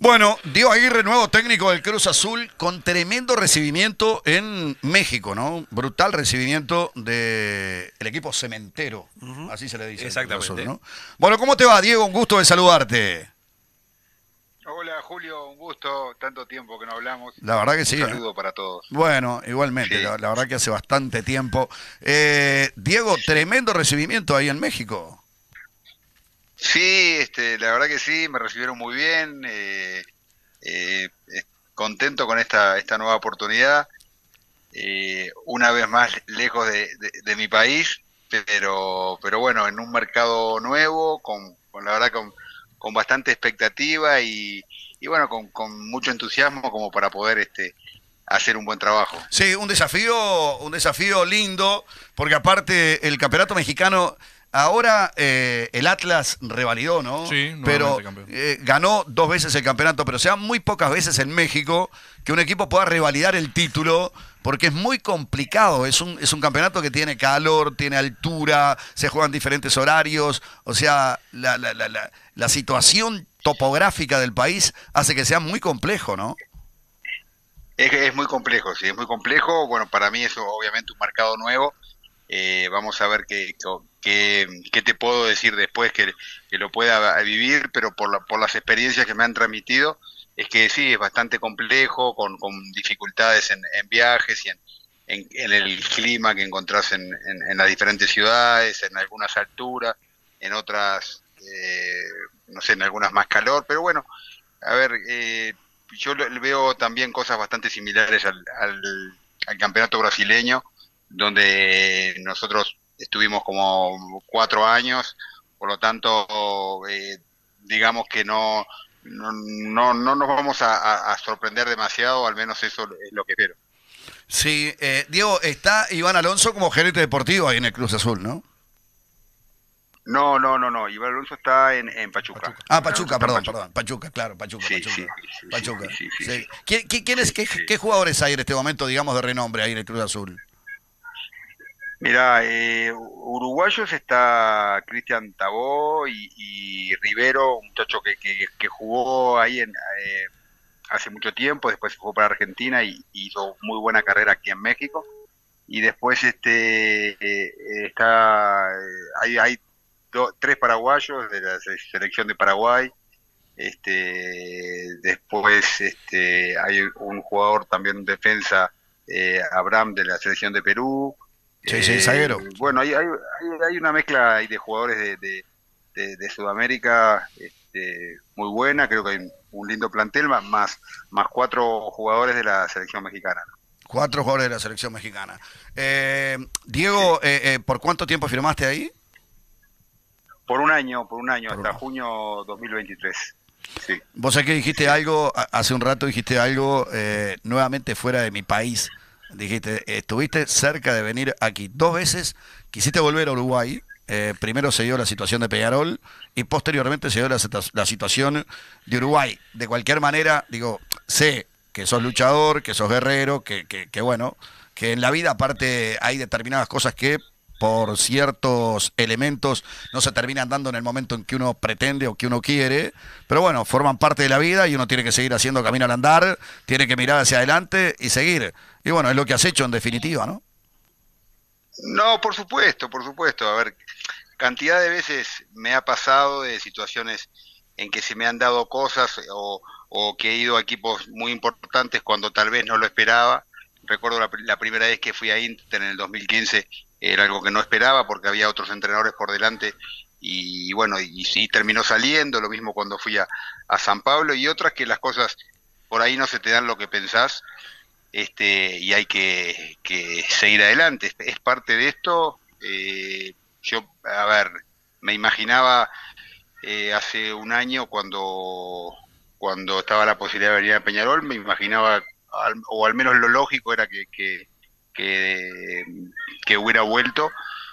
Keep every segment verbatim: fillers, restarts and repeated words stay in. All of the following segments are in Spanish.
Bueno, Diego Aguirre, nuevo técnico del Cruz Azul, con tremendo recibimiento en México, ¿no? Brutal recibimiento del equipo cementero, Ujú. así se le dice al Cruz Azul, Exactamente. ¿no? Bueno, ¿cómo te va, Diego? Un gusto de saludarte. Hola Julio, un gusto, tanto tiempo que no hablamos. La verdad que Un sí, ¿eh? saludo para todos. Bueno, igualmente, Sí, la, la verdad que hace bastante tiempo. Eh, Diego, sí. tremendo recibimiento ahí en México. Sí, este, la verdad que sí, me recibieron muy bien, eh, eh, eh, contento con esta, esta nueva oportunidad. Eh, una vez más lejos de, de- de mi país, pero, pero bueno, en un mercado nuevo, con, con la verdad con, con bastante expectativa y, y bueno, con, con mucho entusiasmo como para poder este, hacer un buen trabajo. Sí, un desafío, un desafío lindo, porque aparte el campeonato mexicano, ahora eh, el Atlas revalidó, ¿no? Sí, Pero nuevamente campeón. eh, ganó dos veces el campeonato, pero se dan muy pocas veces en México que un equipo pueda revalidar el título, porque es muy complicado. Es un, es un campeonato que tiene calor, tiene altura, se juegan diferentes horarios, o sea, la, la, la, la, la situación topográfica del país hace que sea muy complejo, ¿no? Es, es muy complejo, sí, es muy complejo. Bueno, para mí eso obviamente un mercado nuevo. Eh, vamos a ver qué, qué, qué te puedo decir después que, que lo pueda vivir, pero por, la, por las experiencias que me han transmitido, es que sí, es bastante complejo, con, con dificultades en, en viajes y en, en, en el clima que encontrás en, en, en las diferentes ciudades, en algunas alturas, en otras, eh, no sé, en algunas más calor, pero bueno, a ver, eh, yo le veo también cosas bastante similares al, al, al campeonato brasileño, donde nosotros estuvimos como cuatro años, por lo tanto, eh, digamos que no, no, no, no nos vamos a, a, a sorprender demasiado, al menos eso es lo que espero. Sí, eh, Diego, está Iván Alonso como gerente deportivo ahí en el Cruz Azul, ¿no? No, no, no, no, Iván Alonso está en, en Pachuca. Pachuca. Ah, Iván Alonso Pachuca, está en perdón, Pachuca. perdón. Pachuca, claro, Pachuca, Sí, Pachuca. sí, sí, sí, Pachuca. sí, sí, sí, Sí. ¿Quién, quién- quién es, sí, qué, sí. qué jugadores hay en este momento, digamos, de renombre ahí en el Cruz Azul? Mira, eh, uruguayos está Cristian Tabó y, y Rivero, un muchacho que, que, que jugó ahí en, eh, hace mucho tiempo, después se fue para Argentina y, y hizo muy buena carrera aquí en México. Y después este eh, eh, está eh, hay, hay do- tres paraguayos de la se- selección de Paraguay. Este, después este, hay un jugador también, un defensa, eh, Abraham de la selección de Perú. Sí, sí, Eh, zaguero. Sí. bueno, hay, hay, hay- hay una mezcla ahí de jugadores de, de- de- de Sudamérica este, muy buena. Creo que hay un, un lindo plantel, más, más más cuatro jugadores de la selección mexicana. Cuatro jugadores de la selección mexicana. Eh, Sí. Diego, eh, eh, ¿por cuánto tiempo firmaste ahí? Por un año, por un año, Por hasta uno. junio dos mil veintitrés. Sí, Vos sabés que dijiste sí. algo, a- hace un rato dijiste algo eh, nuevamente fuera de mi país. Dijiste, eh, estuviste cerca de venir aquí dos veces, quisiste volver a Uruguay. Eh, primero se dio la situación de Peñarol y posteriormente se dio la, situa- la situación de Uruguay. De cualquier manera, digo, sé que sos luchador, que sos guerrero, que, que, que bueno, que en la vida aparte hay determinadas cosas que por ciertos elementos no se terminan dando en el momento en que uno pretende o que uno quiere, pero bueno, forman parte de la vida y uno tiene que seguir haciendo camino al andar, tiene que mirar hacia adelante y seguir. Y bueno, es lo que has hecho en definitiva, ¿no? No, por supuesto, por supuesto. A ver, cantidad de veces me ha pasado de situaciones en que se me han dado cosas o, o que he ido a equipos muy importantes cuando tal vez no lo esperaba. Recuerdo la, la primera vez que fui a Inter en el dos mil quince, era algo que no esperaba porque había otros entrenadores por delante y bueno, y sí terminó saliendo, lo mismo cuando fui a, a San Pablo y otras que las cosas por ahí no se te dan lo que pensás este, y hay que, que seguir adelante. Es, es parte de esto. Eh, yo, a ver, me imaginaba eh, hace un año cuando, cuando estaba la posibilidad de venir a Peñarol, me imaginaba, al- o al menos lo lógico era que, que, que, que hubiera vuelto.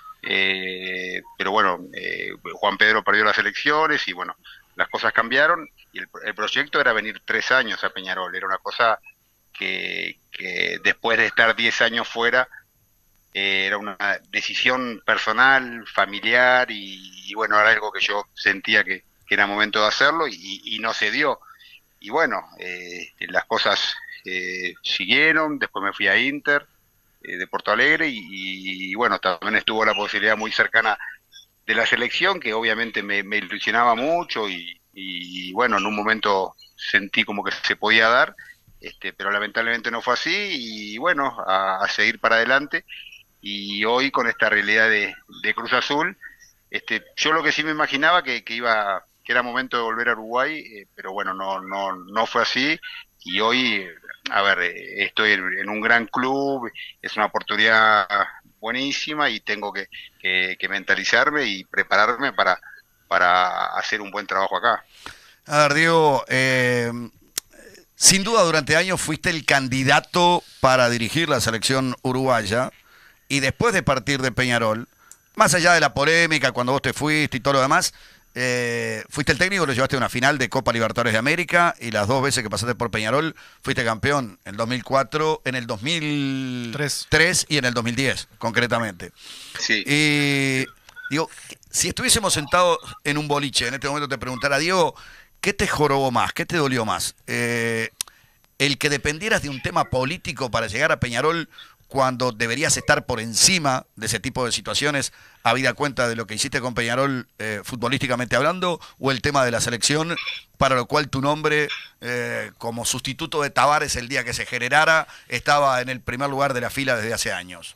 Eh, pero bueno, eh, Juan Pedro perdió las elecciones y bueno, las cosas cambiaron y el, el proyecto era venir tres años a Peñarol. Era una cosa que, que después de estar diez años fuera, eh, era una decisión personal, familiar y, y bueno, era algo que yo sentía que, que era momento de hacerlo y, y no se dio. y bueno, eh, las cosas eh, siguieron, después me fui a Inter eh, de Porto Alegre y, y, bueno, también estuvo la posibilidad muy cercana de la selección, que obviamente me, me ilusionaba mucho y, y, bueno, en un momento sentí como que se podía dar, este, pero lamentablemente no fue así y bueno, a, a seguir para adelante y hoy con esta realidad de, de Cruz Azul, este, yo lo que sí me imaginaba que, que iba, que era momento de volver a Uruguay, eh, pero bueno, no, no, no fue así y hoy, a ver, eh, estoy en, en un gran club, es una oportunidad buenísima y tengo que, que, que mentalizarme y prepararme para, para hacer un buen trabajo acá. A ver, Diego, eh, sin duda durante años fuiste el candidato para dirigir la selección uruguaya y después de partir de Peñarol, más allá de la polémica cuando vos te fuiste y todo lo demás, eh, fuiste el técnico, lo llevaste a una final de Copa Libertadores de América y las dos veces que pasaste por Peñarol fuiste campeón en el dos mil cuatro, en el dos mil tres y en el dos mil diez, concretamente. Sí. Y digo, si estuviésemos sentados en un boliche, en este momento te preguntara, Diego, ¿qué te jorobó más? ¿Qué te dolió más? Eh, el que dependieras de un tema político para llegar a Peñarol cuando deberías estar por encima de ese tipo de situaciones, habida cuenta de lo que hiciste con Peñarol eh, futbolísticamente hablando, o el tema de la selección, para lo cual tu nombre eh, como sustituto de Tavares el día que se generara estaba en el primer lugar de la fila desde hace años?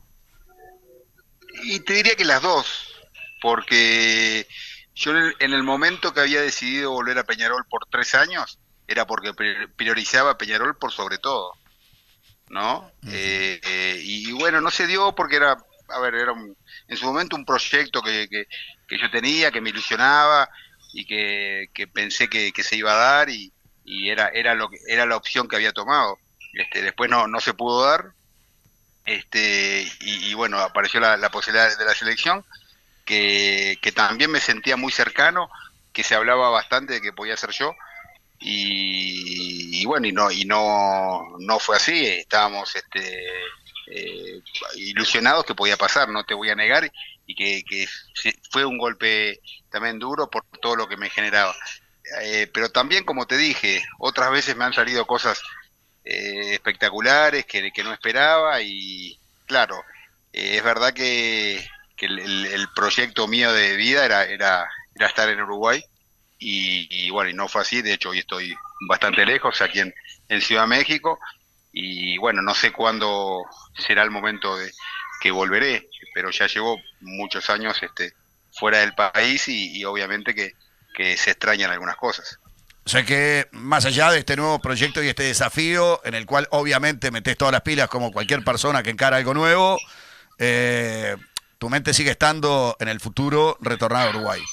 Y te diría que las dos, porque yo en el, en el momento que había decidido volver a Peñarol por tres años, era porque priorizaba a Peñarol por sobre todo, ¿no? Uh -huh. eh, eh, y bueno, no se dio porque era, a ver, era un, en su momento un proyecto que, que, que yo tenía, que me ilusionaba y que, que pensé que, que se iba a dar y, y era, era, lo que, era la opción que había tomado. Este, después no, no se pudo dar, este, y, y bueno, apareció la, la posibilidad de la selección, que, que también me sentía muy cercano, que se hablaba bastante de que podía ser yo. Y, y bueno, y no y no no fue así, estábamos este eh, ilusionados que podía pasar, no te voy a negar, y que, que fue un golpe también duro por todo lo que me generaba. Eh, pero también, como te dije, otras veces me han salido cosas eh, espectaculares que, que no esperaba y claro, eh, es verdad que, que el, el proyecto mío de vida era, era, era estar en Uruguay. Y, y bueno, y no fue así, de hecho hoy estoy bastante lejos, aquí en, en Ciudad México, y bueno, no sé cuándo será el momento de que volveré, pero ya llevo muchos años este, fuera del país y, y obviamente que, que se extrañan algunas cosas. O sea que más allá de este nuevo proyecto y este desafío, en el cual obviamente metés todas las pilas como cualquier persona que encara algo nuevo, eh, tu mente sigue estando en el futuro retornado a Uruguay.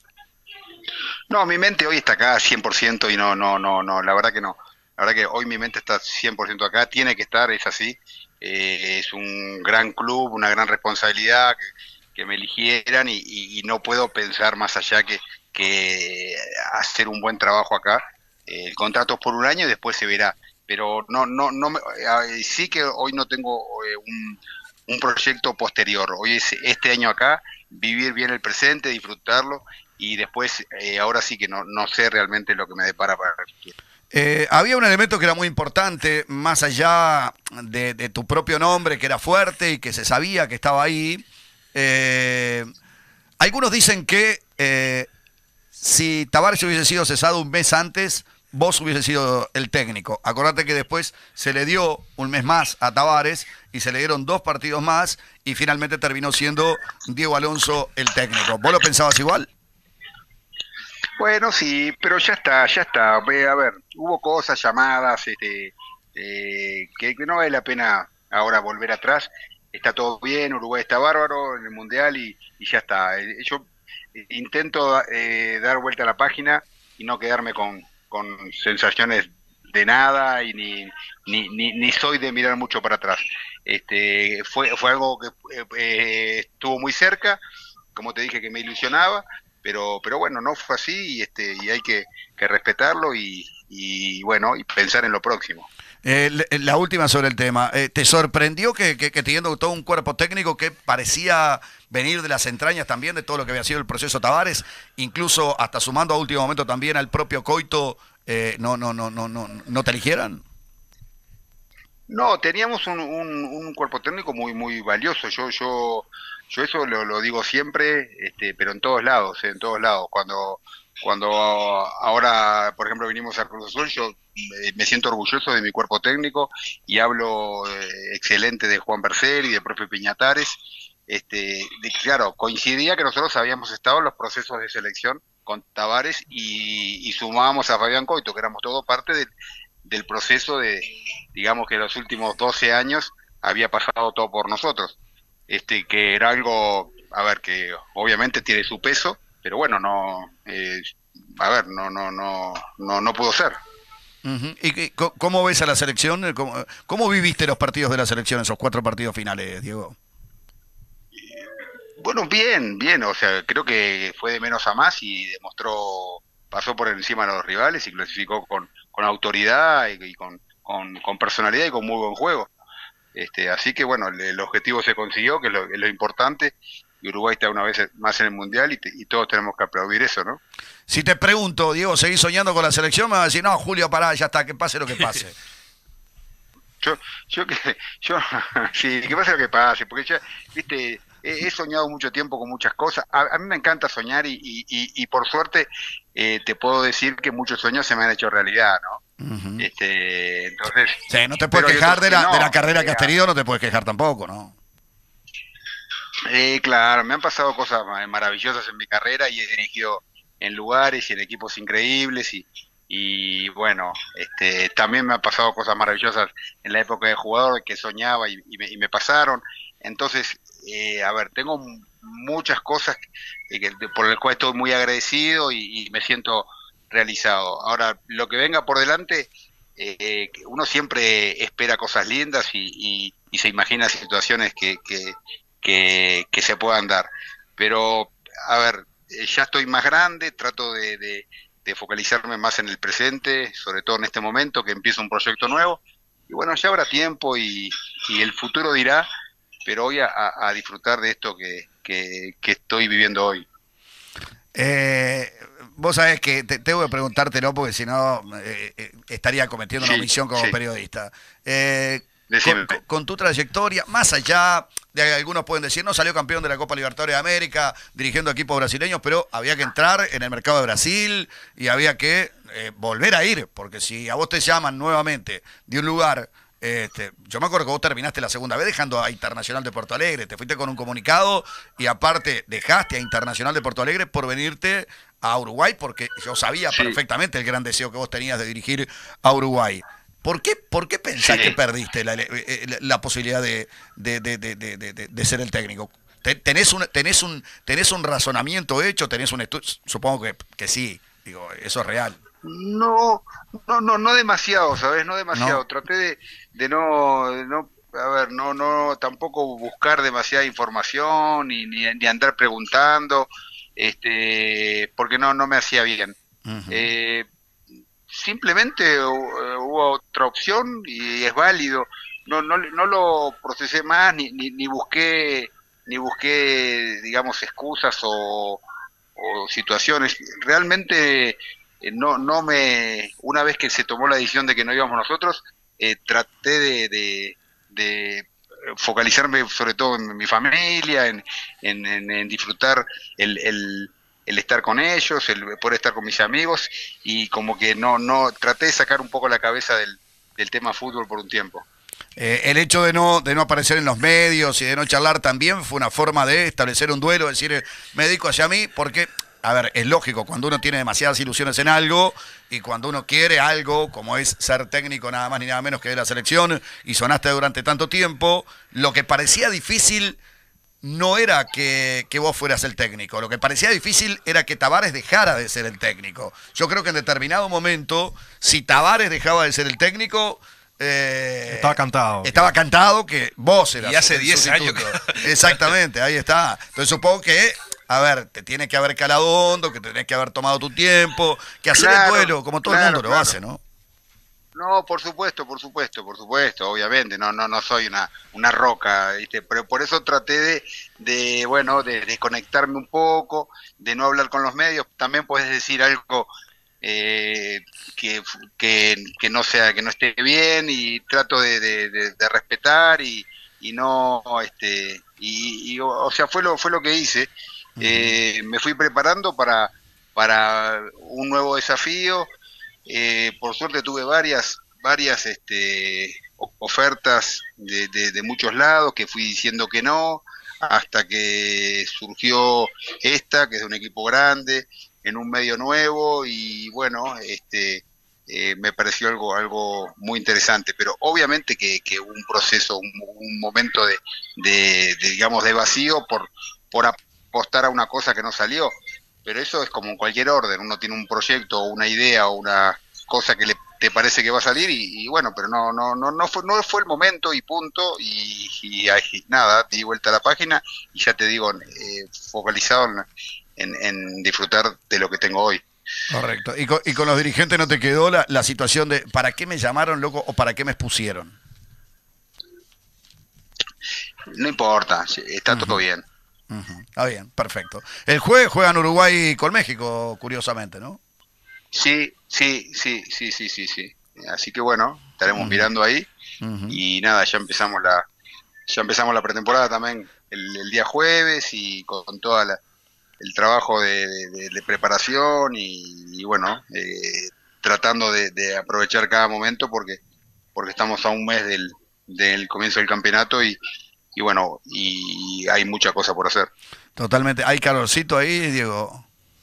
No, mi mente hoy está acá cien por ciento y no, no, no, no, la verdad que no. La verdad que hoy mi mente está cien por ciento acá, tiene que estar, es así. Eh, es un gran club, una gran responsabilidad que, que me eligieran y, y, y no puedo pensar más allá que, que hacer un buen trabajo acá. Eh, el contrato es por un año y después se verá. Pero no, no, no, me, eh, sí que hoy no tengo eh, un, un proyecto posterior. Hoy es este año acá, vivir bien el presente, disfrutarlo. Y después, eh, ahora sí que no, no sé realmente lo que me depara para el futuro. Eh, había un elemento que era muy importante, más allá de, de tu propio nombre, que era fuerte y que se sabía que estaba ahí. Eh, algunos dicen que eh, si Tavares hubiese sido cesado un mes antes, vos hubiese sido el técnico. Acordate que después se le dio un mes más a Tavares y se le dieron dos partidos más y finalmente terminó siendo Diego Alonso el técnico. ¿Vos lo pensabas igual? Bueno, sí, pero ya está, ya está. A ver, hubo cosas, llamadas, este, eh, que, que no vale la pena ahora volver atrás. Está todo bien, Uruguay está bárbaro en el Mundial y, y ya está. Yo intento eh, dar vuelta a la página y no quedarme con, con sensaciones de nada y ni, ni, ni, ni soy de mirar mucho para atrás. Este, fue, fue algo que eh, estuvo muy cerca, como te dije que me ilusionaba. Pero, pero bueno, no fue así y, este, y hay que, que respetarlo y, y bueno, y pensar en lo próximo. Eh, la última sobre el tema. Eh, ¿Te sorprendió que, que, que teniendo todo un cuerpo técnico que parecía venir de las entrañas también de todo lo que había sido el proceso Tavares, incluso hasta sumando a último momento también al propio Coito, eh, no, no, no, no, no, no te eligieran. No, teníamos un, un, un cuerpo técnico muy muy valioso. Yo yo yo eso lo, lo digo siempre, este, pero en todos lados, eh, en todos lados. Cuando cuando ahora, por ejemplo, vinimos a Cruz Azul, yo me, me siento orgulloso de mi cuerpo técnico y hablo eh, excelente de Juan Bercel y de profe Piñatares. Este, de, claro, coincidía que nosotros habíamos estado en los procesos de selección con Tavares y, y sumábamos a Fabián Coito, que éramos todo parte del, del proceso de, digamos que los últimos doce años había pasado todo por nosotros, este que era algo, a ver, que obviamente tiene su peso, pero bueno, no, eh, a ver, no, no, no, no, no pudo ser. Uh-huh. ¿Y qué- co- cómo ves a la selección? ¿Cómo, cómo viviste los partidos de la selección, esos cuatro partidos finales, Diego? Bueno, bien, bien, o sea, creo que fue de menos a más y demostró, pasó por encima de los rivales y clasificó con, con autoridad y, y con, con, con personalidad y con muy buen juego. Este, así que bueno, el, el objetivo se consiguió, que es lo, es lo importante, y Uruguay está una vez más en el Mundial y, te- y todos tenemos que aplaudir eso, ¿no? Si te pregunto, Diego, ¿seguís soñando con la selección? Me vas a decir, no, Julio, pará, ya está, que pase lo que pase. Yo, yo que, yo, sí, que pase lo que pase, porque ya, viste, he, he soñado mucho tiempo con muchas cosas. A, a mí me encanta soñar y, y, y, y por suerte eh, te puedo decir que muchos sueños se me han hecho realidad, ¿no? Uh-huh. Este, entonces, Sí, no te puedes pero hay quejar otros de que la, de la no. carrera que has eh, tenido, no te puedes quejar tampoco, ¿no? Eh, claro, me han pasado cosas ma- maravillosas en mi carrera y he dirigido en lugares y en equipos increíbles y, y bueno, este, también me han pasado cosas maravillosas en la época de jugador que soñaba y, y me, y me pasaron. Entonces, eh, a ver, tengo m- muchas cosas eh, que- de- por las cuales estoy muy agradecido y, y me siento realizado. Ahora, lo que venga por delante, eh, que uno siempre espera cosas lindas y, y- y se imagina situaciones que, que, que, que se puedan dar. Pero, a ver, eh, ya estoy más grande, trato de, de- de focalizarme más en el presente, sobre todo en este momento que empieza un proyecto nuevo. Y bueno, ya habrá tiempo y, y el futuro dirá, pero hoy a, a- a disfrutar de esto que, que, que estoy viviendo hoy. Eh, vos sabés que te, tengo que preguntártelo porque si no eh, eh, estaría cometiendo una Sí, omisión como sí, periodista. Eh, con, decime. con- con tu trayectoria, más allá de que algunos pueden decir, no salió campeón de la Copa Libertadores de América dirigiendo equipos brasileños, pero había que entrar en el mercado de Brasil y había que eh, volver a ir, porque si a vos te llaman nuevamente de un lugar. Este, yo me acuerdo que vos terminaste la segunda vez dejando a Internacional de Porto Alegre, te fuiste con un comunicado y aparte dejaste a Internacional de Porto Alegre por venirte a Uruguay porque yo sabía Sí, perfectamente el gran deseo que vos tenías de dirigir a Uruguay. ¿Por qué, por qué pensás que sí. perdiste la, eh, eh, la- la posibilidad de, de- de- de- de- de- de- de ser el técnico? Te- ¿Tenés un, tenés un, tenés un razonamiento hecho? ¿Tenés un estudio? Supongo que, que sí, digo, eso es real, No, no, no, no demasiado, ¿sabes? No ¿no? demasiado. Traté de, de no, de no, a ver, no, no, tampoco buscar demasiada información ni, ni, ni andar preguntando, este, porque no, no me hacía bien. Ujú. Eh, Simplemente hu- hubo otra opción y es válido. No, no, no lo procesé más ni, ni, ni busqué, ni busqué, digamos, excusas o, o situaciones. Realmente eh, no, no me, una vez que se tomó la decisión de que no íbamos nosotros, eh, traté de, de, de focalizarme sobre todo en mi familia, en, en, en- en disfrutar el, el, el estar con ellos, el poder estar con mis amigos y como que no, no, traté de sacar un poco la cabeza del, del tema fútbol por un tiempo. Eh, el hecho de no, de no aparecer en los medios y de no charlar también fue una forma de establecer un duelo, decir, eh, me dedico hacia mí, porque, a ver, es lógico, cuando uno tiene demasiadas ilusiones en algo y cuando uno quiere algo, como es ser técnico nada más ni nada menos que de la selección, y sonaste durante tanto tiempo, lo que parecía difícil no era que, que vos fueras el técnico, lo que parecía difícil era que Tavares dejara de ser el técnico. Yo creo que en determinado momento, si Tavares dejaba de ser el técnico, eh, Estaba cantado. estaba cantado que vos eras Y hace el diez años sustituto. que- Exactamente, ahí está. Entonces supongo que, a ver, te tiene que haber calado hondo, que tenés que haber tomado tu tiempo, que hacer el Claro, duelo, como todo el claro, mundo lo claro. hace, ¿no? No, por supuesto, por supuesto, por supuesto, obviamente, no, no, no soy una, una roca, ¿viste? Pero por eso traté de, de, bueno, de desconectarme un poco, de no hablar con los medios. También puedes decir algo eh, que que, que, que no sea, que no esté bien, y trato de, de, de, de respetar y, y no, este, y, y, o sea, fue lo, fue lo que hice. Eh, me fui preparando para, para un nuevo desafío. Eh, por suerte tuve varias, varias este, ofertas de, de, de muchos lados que fui diciendo que no, hasta que surgió esta, que es de un equipo grande, en un medio nuevo, y bueno, este, eh, me pareció algo, algo muy interesante, pero obviamente que, que un proceso, un, un momento de, de, de, digamos, de vacío por, por apostar a una cosa que no salió, pero eso es como en cualquier orden, uno tiene un proyecto o una idea o una cosa que le te parece que va a salir y, y bueno, pero no no no no fue no fue el momento y punto, y, y, y nada, di vuelta a la página y ya te digo, eh, focalizado en, en, en disfrutar de lo que tengo hoy. Correcto. ¿Y con, y con los dirigentes no te quedó la, la situación de ¿para qué me llamaron, loco, o para qué me expusieron? No importa, está Uh-huh. todo bien. Uh-huh. Está bien, perfecto. El jueves juegan Uruguay con México, curiosamente, ¿no? Sí, sí, sí, sí, sí, sí, sí. Así que bueno, estaremos uh-huh. mirando ahí. Uh-huh. Y nada, ya empezamos la ya empezamos la pretemporada también el, el día jueves, y con, con toda la el trabajo de, de, de preparación y, y bueno, eh, tratando de, de aprovechar cada momento porque porque estamos a un mes del, del comienzo del campeonato y, y bueno, y hay mucha cosa por hacer. Totalmente. ¿Hay calorcito ahí, Diego?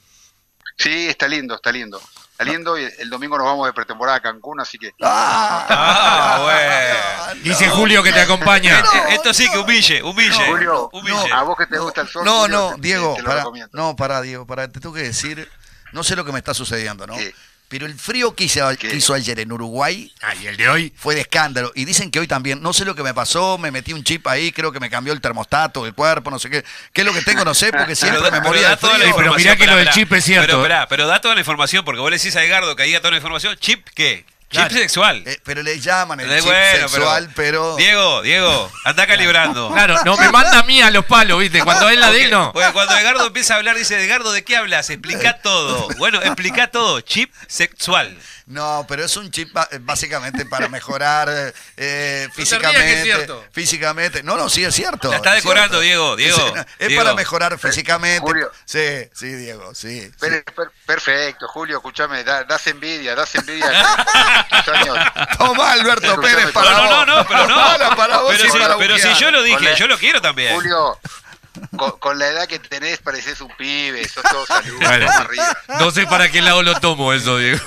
Sí, está lindo, está lindo. Está lindo, y el domingo nos vamos de pretemporada a Cancún, así que... ¡Ah! ah bueno. No, dice Julio que te acompaña. No, esto sí que humille, humille. No, Julio, humille. No, a vos que te gusta el sol. No, Julio, no, te, Diego, te, te para, no, pará, Diego, pará, te tengo que decir, no sé lo que me está sucediendo, ¿no? ¿Qué? Pero el frío que hizo, que hizo ayer en Uruguay, ah, ¿y el de hoy? Fue de escándalo. Y dicen que hoy también, no sé lo que me pasó, me metí un chip ahí, creo que me cambió el termostato, el cuerpo, no sé qué. ¿Qué es lo que tengo? No sé, porque siempre pero, me moría de frío. Sí, pero mirá que lo del chip es cierto. Pero, pero, pero da toda la información, porque vos le decís a Edgardo que diga toda la información. ¿Chip qué? Chip claro. sexual. Eh, pero le llaman el eh, chip bueno, sexual, pero, pero... Diego, Diego, anda calibrando. Claro, no me manda a mí a los palos, ¿viste? Cuando él la de él, no. Porque cuando Edgardo empieza a hablar, dice, Edgardo, ¿de qué hablas? Explica todo. Bueno, explica todo. Chip sexual. No, pero es un chip básicamente para mejorar eh, no físicamente. Es cierto. Físicamente. No, no, sí es cierto. La está decorando, Diego, Diego. Sí, no, es Diego. para mejorar físicamente. Julio. Sí, sí, Diego, sí. Per, sí. Per, perfecto, Julio, escúchame, da, das envidia, das envidia. Tus años. Toma, Alberto Escuchame, Pérez, para no, vos. no, no, pero no. Para, para vos pero y si, para pero si buquear. yo lo dije, la, yo lo quiero también. Julio, con, con la edad que tenés pareces un pibe, sos todo salud, bueno, vamos arriba. No sé para qué lado lo tomo eso, Diego.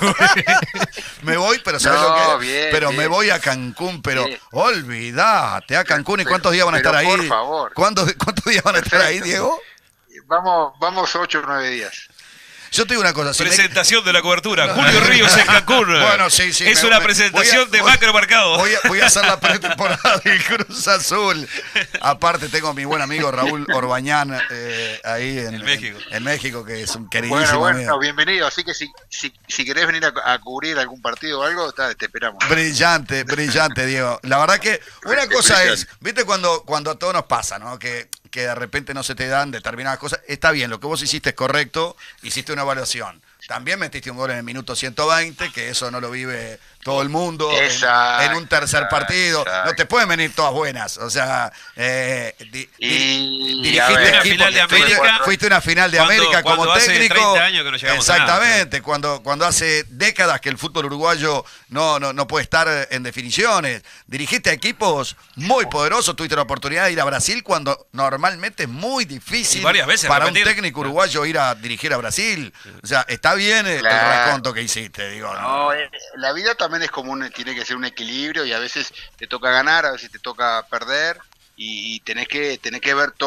Me voy, pero ¿sabes No, lo que? bien, pero bien. me voy a Cancún, pero Bien. olvidate, a Cancún. ¿Y Pero- cuántos días van a pero estar ahí? por favor. ¿Cuántos, ¿Cuántos días van a estar ahí, Perfecto. Diego? Vamos, vamos ocho o nueve días. Yo te digo una cosa. Si me- Presentación de la cobertura. Julio Ríos en Cancún. Bueno, sí, sí, Es me- una me- presentación voy a- de voy- macro marcado. Voy a, voy a hacer la pretemporada del Cruz Azul. Aparte tengo a mi buen amigo Raúl Orbañán eh, ahí en, En México. En, en México, que es un queridísimo Bueno, bueno, amigo. bienvenido. Así que si, si, si querés venir a, a cubrir algún partido o algo, ta, te esperamos. Brillante, brillante, Diego. La verdad que una cosa es, viste cuando, cuando a todos nos pasa, ¿no? Que, que de repente no se te dan determinadas cosas. Está bien, lo que vos hiciste es correcto, hiciste una evaluación. También metiste un gol en el minuto ciento veinte, que eso no lo vive todo el mundo en, Exacto, en un tercer partido. exacto. No te pueden venir todas buenas. O sea, eh, di- Y, di- a dirigiste ver, una equipo, final de fuiste- América. fuiste a una final de Cuando- América como cuando hace técnico. treinta años que no llegamos a nada. Exactamente, cuando, cuando hace décadas que el fútbol uruguayo no, no, no puede estar en definiciones. Dirigiste a equipos muy poderosos, tuviste la oportunidad de ir a Brasil cuando normalmente es muy difícil Y varias veces para repetir. un técnico uruguayo ir a dirigir a Brasil. O sea, está bien el, Claro. el raconto que hiciste, digo. ¿no? No, eh, la vida también es como un, tiene que ser un equilibrio, y a veces te toca ganar, a veces te toca perder, y, y tenés que tenés que ver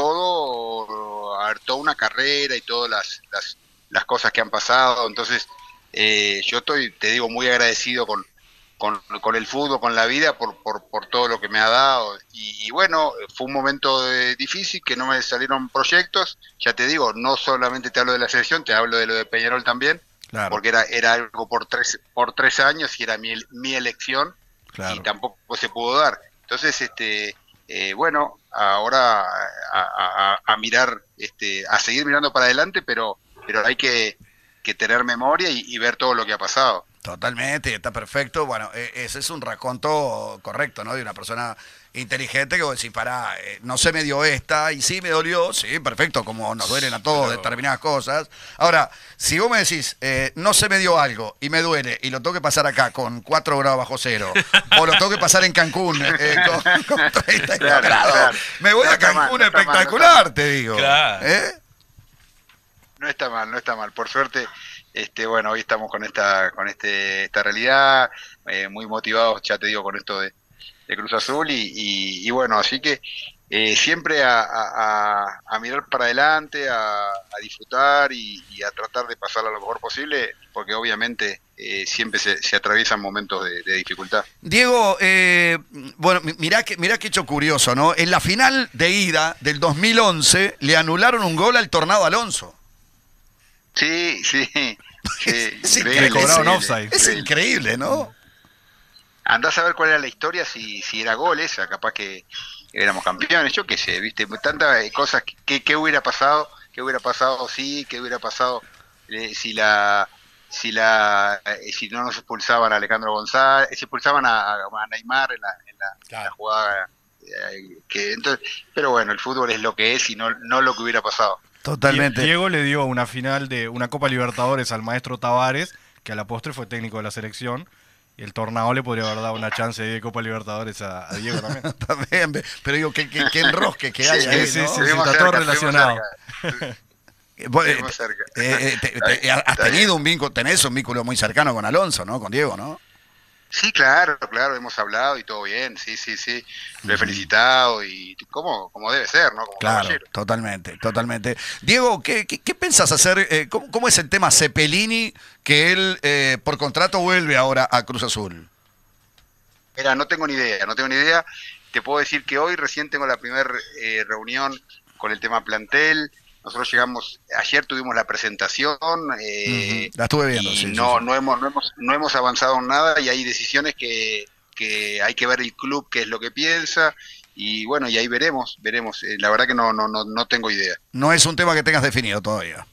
todo, a ver toda una carrera y todas las, las, las cosas que han pasado. Entonces, eh, yo estoy, te digo, muy agradecido con, con, con el fútbol, con la vida, por, por, por todo lo que me ha dado. Y, y bueno, fue un momento de- difícil, que no me salieron proyectos. Ya te digo, no solamente te hablo de la selección, te hablo de lo de Peñarol también. Claro. Porque era, era algo por tres, por tres años y era mi, mi elección, Claro. y tampoco se pudo dar. Entonces, este, eh, bueno, ahora a, a- a- a mirar, este, a seguir mirando para adelante, pero, pero hay que, que tener memoria y, y ver todo lo que ha pasado. Totalmente, está perfecto. Bueno, eh, ese es un raconto correcto, ¿no? De una persona inteligente que vos decís, pará, eh, no se me dio esta y sí me dolió, sí, perfecto, como nos duelen a todos Pero- determinadas cosas. Ahora, si vos me decís, eh, no se me dio algo y me duele y lo tengo que pasar acá con cuatro grados bajo cero, o lo tengo que pasar en Cancún eh, con, con treinta y dos Claro, grados, claro. me voy No a está mal, Cancún no está mal, no está espectacular, mal. te digo. Claro. ¿Eh? No está mal, no está mal. Por suerte, este, bueno, hoy estamos con esta, con este, esta realidad, eh, muy motivados, ya te digo, con esto de, de Cruz Azul y, y, y bueno, así que eh, siempre a, a- a- a mirar para adelante, a, a disfrutar y, y a tratar de pasarla lo mejor posible, porque obviamente eh, siempre se, se atraviesan momentos de, de dificultad. Diego, eh, bueno, mi- mirá que, mirá que hecho curioso, ¿no? En la final de ida del dos mil once le anularon un gol al Tornado Alonso. Sí, sí, sí. Es increíble, increíble. cobraron increíble, offside. Es increíble, ¿no? Andás a ver cuál era la historia, si, si era gol esa, capaz que éramos campeones, yo qué sé, viste, tantas cosas, que, que hubiera pasado, que hubiera pasado sí, que hubiera pasado eh, si la si la eh, si no nos expulsaban a Alejandro González, si expulsaban a, a Neymar en la, en la, en la jugada eh, que entonces, pero bueno, el fútbol es lo que es y no, no lo que hubiera pasado. Totalmente. Diego le dio una final de una Copa Libertadores al maestro Tavares, que a la postre fue técnico de la selección. Y el Tornado le podría haber dado una chance de Copa Libertadores a, a Diego también. También, ve- pero digo, qué, qué, qué enrosque que hay sí, ahí, sí, ¿no? sí, Estuvimos está todo cerca, relacionado. estuvimos cerca. Eh, vos, eh, Estuvimos cerca. eh, eh, te- Está te- bien, has está tenido bien. un vínculo, tenés un vínculo muy cercano con Alonso, ¿no? Con Diego, ¿no? Sí, claro, claro, hemos hablado y todo bien, sí, sí, sí, lo he felicitado y como, como debe ser, ¿no? Como Claro, caballero. totalmente, totalmente. Diego, ¿qué, qué, qué pensás hacer? eh, ¿cómo, cómo es el tema Cepelini que él eh, por contrato vuelve ahora a Cruz Azul? Mira, no tengo ni idea, no tengo ni idea. Te puedo decir que hoy recién tengo la primera eh, reunión con el tema plantel. Nosotros llegamos, ayer tuvimos la presentación, eh, Ujú, la estuve viendo, y sí, sí, no, sí. no hemos, no hemos, no hemos avanzado en nada y hay decisiones que, que hay que ver el club qué es lo que piensa y bueno, y ahí veremos, veremos. Eh, la verdad que no, no, no, no tengo idea. No es un tema que tengas definido todavía.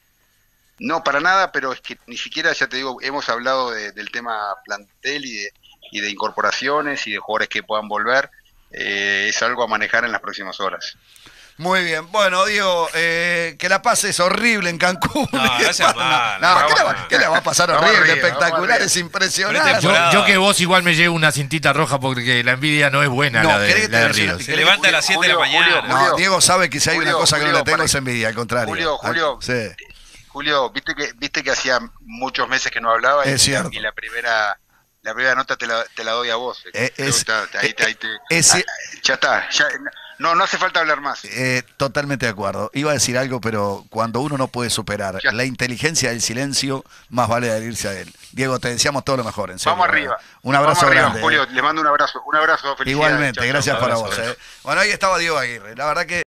No, para nada, pero es que ni siquiera, ya te digo, hemos hablado de- del tema plantel y de, y de incorporaciones y de jugadores que puedan volver. Eh, es algo a manejar en las próximas horas. Muy bien. Bueno, Diego, eh, que la pases horrible en Cancún. No, no seas mal, No, no, ¿qué, le vamos va, a- qué le va a pasar vamos horrible? arriba, vamos Espectacular, arriba. es impresionante. Pero Yo, Temporada. yo que vos igual me llevo una cintita roja porque la envidia no es buena, No, la de, ¿querés que la de te Ríos. diga- Se levanta a las siete de la Julio, mañana. Julio, No, Julio. Diego sabe que si hay una Julio, cosa que no Julio, le tengo para- es envidia, al contrario. Julio, Julio. Sí. Julio, viste que viste que hacía muchos meses que no hablaba y, Es cierto. y la primera la primera nota te la, te la doy a vos. Eh, Creo es- que está- ahí, eh, ahí te- ese- ah, ya está, ya, no, no hace falta hablar más. Eh, totalmente de acuerdo. Iba a decir algo, pero cuando uno no puede superar Ya. la inteligencia del silencio, más vale adherirse a él. Diego, te deseamos todo lo mejor, en serio. Vamos arriba. Un abrazo Vamos arriba, grande. Julio, eh. le mando un abrazo, un abrazo, felicidades. Igualmente, Chau, chau. gracias para abrazo, vos. abrazo. eh. Bueno, ahí estaba Diego Aguirre. La verdad que